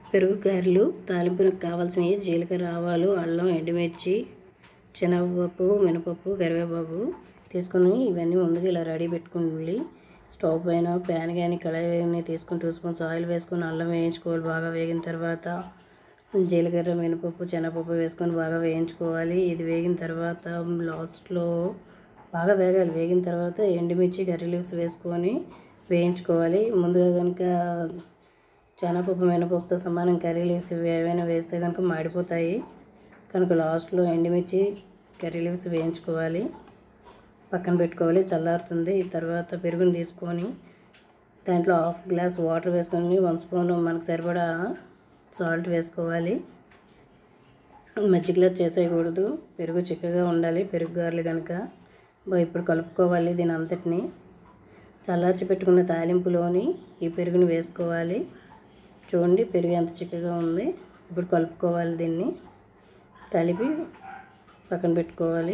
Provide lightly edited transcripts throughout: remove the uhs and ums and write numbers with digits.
పెరుగు గారెలు తాలింపులకు కావాల్సినవి జీలకర్ర, ఆవాలు, అల్లం, ఎండుమిర్చి, శనగపప్పు, మినపప్పు, కరివేపాకు తీసుకొని ఇవన్నీ ముందుగా ఇలా రెడీ పెట్టుకోవాలి. స్టవ్ పైన ప్యాన్ కానీ కడాయి కానీ తీసుకొని 2 స్పూన్స్ ఆయిల్ వేసుకొని అల్లం వేయించుకోవాలి. బాగా వేగిన తర్వాత జీలకర్ర, మినపప్పు, శనగపప్పు వేసుకొని బాగా వేయించుకోవాలి. ఇది వేగిన తర్వాత లాస్ట్లో బాగా వేగాలి. వేగిన తర్వాత ఎండుమిర్చి, కర్రీ లీవ్స్ వేసుకొని వేయించుకోవాలి. ముందుగా కనుక శనగపప్పు, మినపప్పుతో సమానం కర్రీ లీవ్స్ ఏవైనా వేస్తే కనుక మాడిపోతాయి. కనుక లాస్ట్లో ఎండుమిర్చి, కర్రీ లీవ్స్ వేయించుకోవాలి, పక్కన పెట్టుకోవాలి. చల్లారుతుంది. తర్వాత పెరుగుని తీసుకొని దాంట్లో 1/2 గ్లాస్ వాటర్ వేసుకొని 1 స్పూన్ మనకు సరిపడా సాల్ట్ వేసుకోవాలి. మజ్జిగలో చేసేయకూడదు, పెరుగు చిక్కగా ఉండాలి. పెరుగు గారెలు కనుక ఇప్పుడు కలుపుకోవాలి. దీని అంతటిని చల్లార్చి పెట్టుకున్న తాలింపులోని ఈ పెరుగుని వేసుకోవాలి. చూడండి పెరుగు ఎంత చిక్కగా ఉంది. ఇప్పుడు కలుపుకోవాలి. దీన్ని కలిపి పక్కన పెట్టుకోవాలి.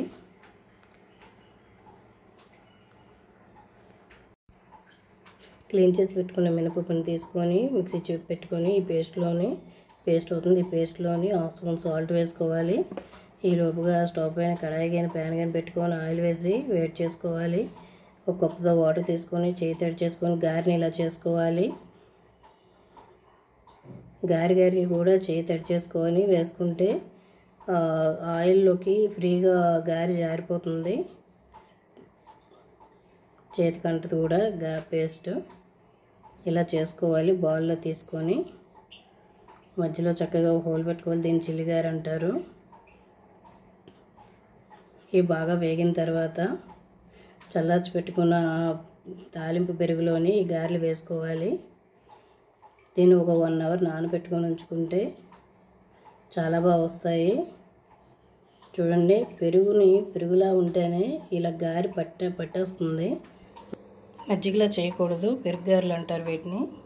క్లీన్ చేసి పెట్టుకున్న మినపప్పుని తీసుకొని మిక్సీ పెట్టుకొని ఈ పేస్ట్ అవుతుంది. ఈ పేస్ట్లోని 1/2 స్పూన్ సాల్ట్ వేసుకోవాలి. ఈ లోపుగా స్టవ్ పైన కడాయి కానీ ప్యాన్ కానీ పెట్టుకొని ఆయిల్ వేసి వేడి చేసుకోవాలి. ఒక కప్పుతో వాటర్ తీసుకొని చేయి తడి చేసుకొని గారెని ఇలా చేసుకోవాలి. గారికి కూడా చేయి తడి చేసుకొని వేసుకుంటే ఆయిల్లోకి ఫ్రీగా గారి జారిపోతుంది. చేతికి అంటది కూడా పేస్ట్ ఇలా చేసుకోవాలి. బౌల్లో తీసుకొని మధ్యలో చక్కగా హోల్ పెట్టుకోవాలి. దీన్ని చిల్లిగారె అంటారు. ఇవి బాగా వేగిన తర్వాత చల్లార్చి పెట్టుకున్న తాలింపు పెరుగులోని ఈ గారెలు వేసుకోవాలి. దీన్ని ఒక 1 అవర్ నానబెట్టుకొని ఉంచుకుంటే చాలా బాగా వస్తాయి. చూడండి పెరుగులా ఉంటేనే ఇలా గారి పట్టేస్తుంది. మజ్జిగలా చేయకూడదు. పెరుగు గారెలు అంటారు వీటిని.